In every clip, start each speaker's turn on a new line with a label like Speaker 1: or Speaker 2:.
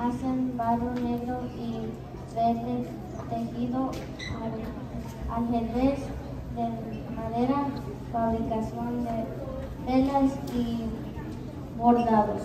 Speaker 1: hacen barro negro y verde tejido, ajedrez de madera, fabricación de velas y bordados.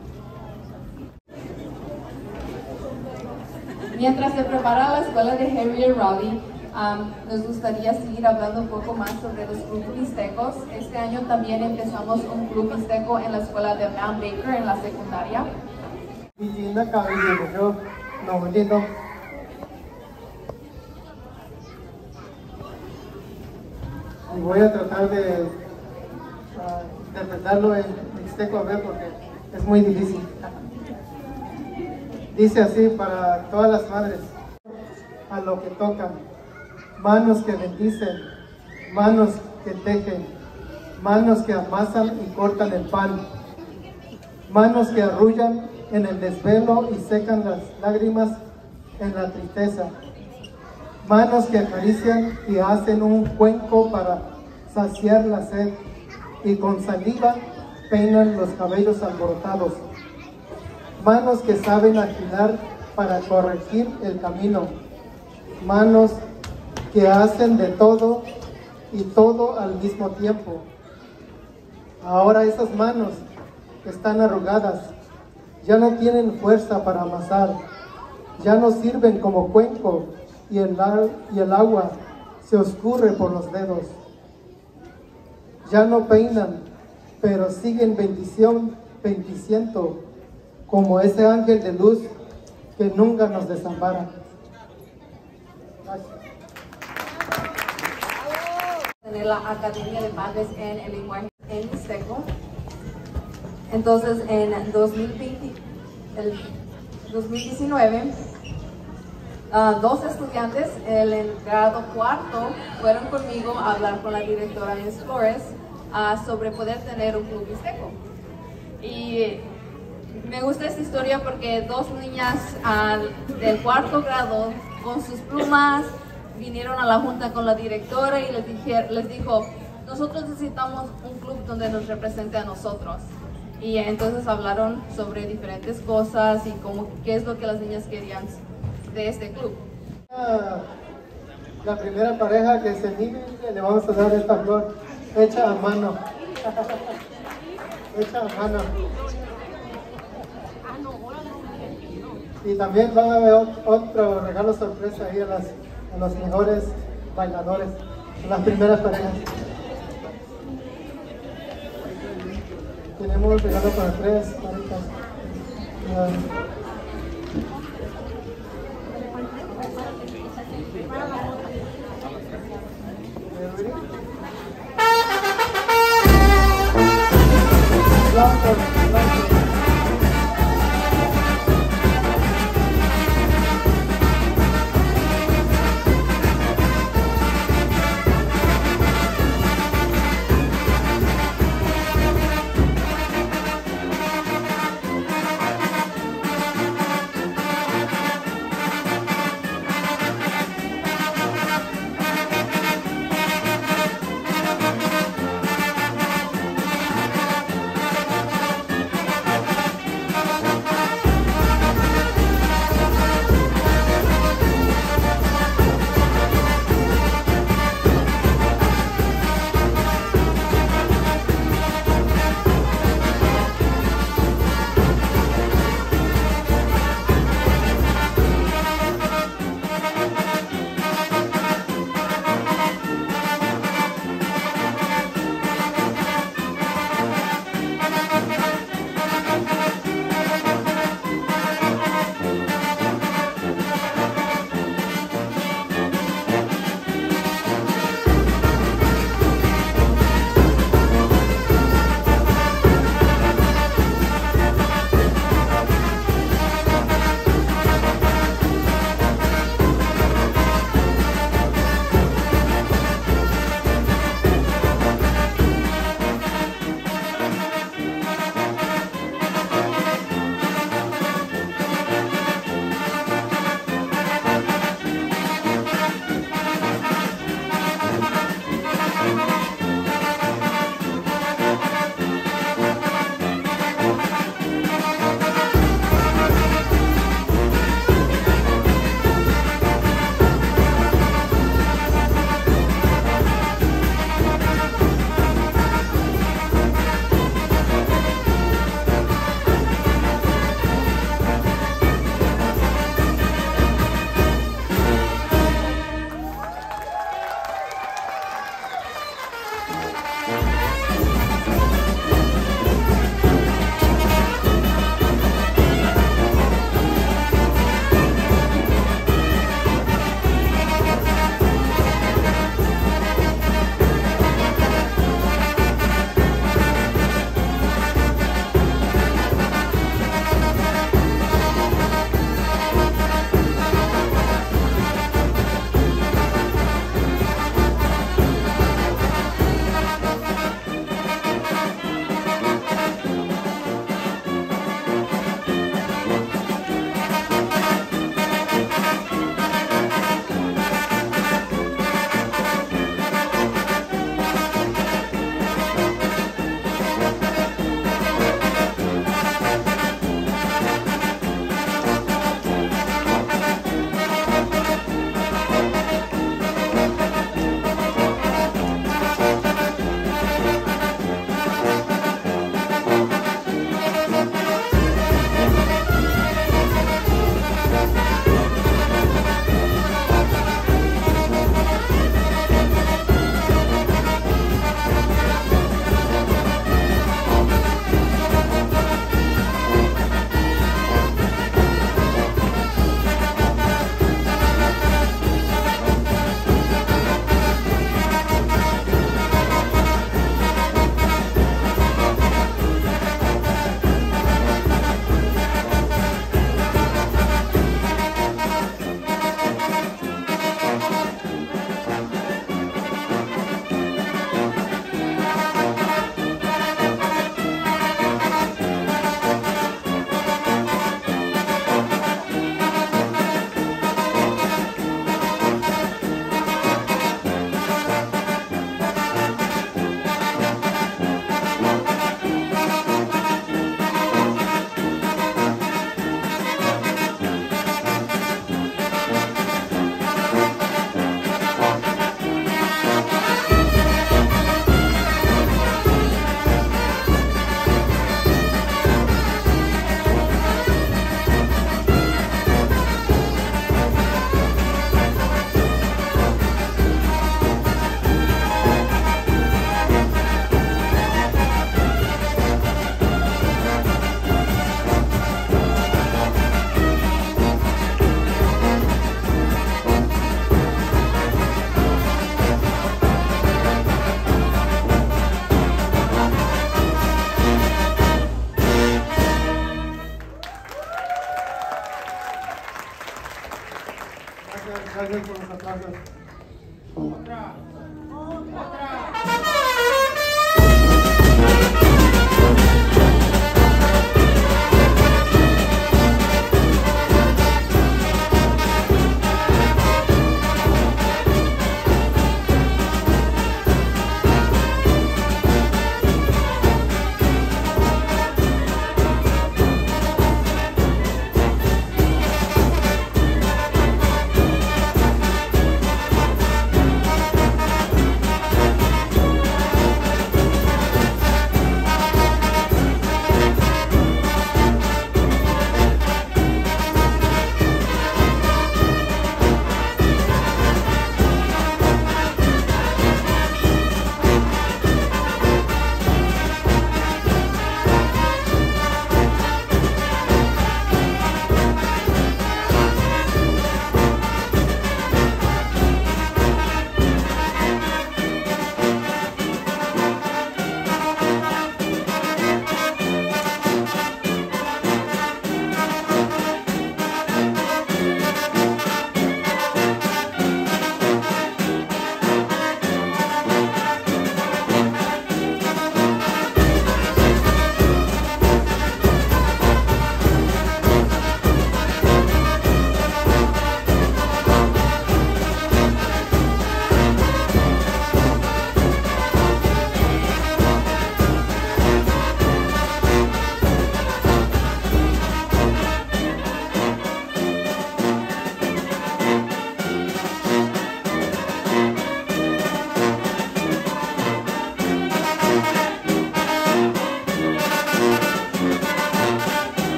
Speaker 2: Mientras se prepara la escuela de Harriet Raleigh, nos gustaría seguir hablando un poco más sobre los clubes mixtecos. Este año también empezamos un club mixteco en la escuela de Mount Baker en la secundaria.
Speaker 3: Y voy a tratar de interpretarlo en mixteco a ver porque es muy difícil. Dice así para todas las madres: a lo que tocan, manos que bendicen, manos que tejen, manos que amasan y cortan el pan, manos que arrullan en el desvelo y secan las lágrimas en la tristeza, manos que acarician y hacen un cuenco para saciar la sed y con saliva peinan los cabellos alborotados, manos que saben afilar para corregir el camino, manos que hacen de todo y todo al mismo tiempo. Ahora esas manos están arrugadas, ya no tienen fuerza para amasar, ya no sirven como cuenco y el agua se oscurre por los dedos. Ya no peinan, pero siguen bendiciendo como ese ángel de luz que nunca nos desampara. Gracias.
Speaker 2: Tener la Academia de Padres en el lenguaje en mixteco. Entonces, en 2019, dos estudiantes en grado cuarto fueron conmigo a hablar con la directora Miss Flores sobre poder tener un club mixteco. Y me gusta esta historia porque dos niñas del cuarto grado con sus plumas vinieron a la junta con la directora y les dijo: nosotros necesitamos un club donde nos represente a nosotros. Y entonces hablaron sobre diferentes cosas y qué es lo que las niñas querían de este club.
Speaker 3: La primera pareja que se anime, le vamos a dar esta flor hecha a mano. Hecha a mano. Y también van a haber otro regalo sorpresa ahí a los mejores bailadores, a las primeras parejas. Tenemos regalo para 3 parejas. Gracias por los aplausos.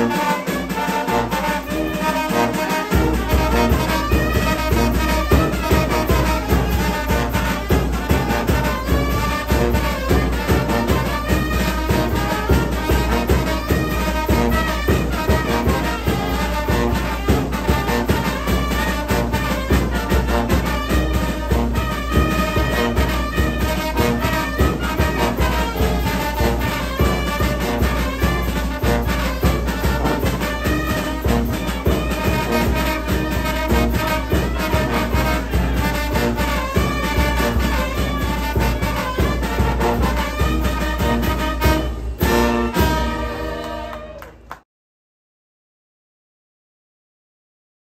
Speaker 3: Thank you.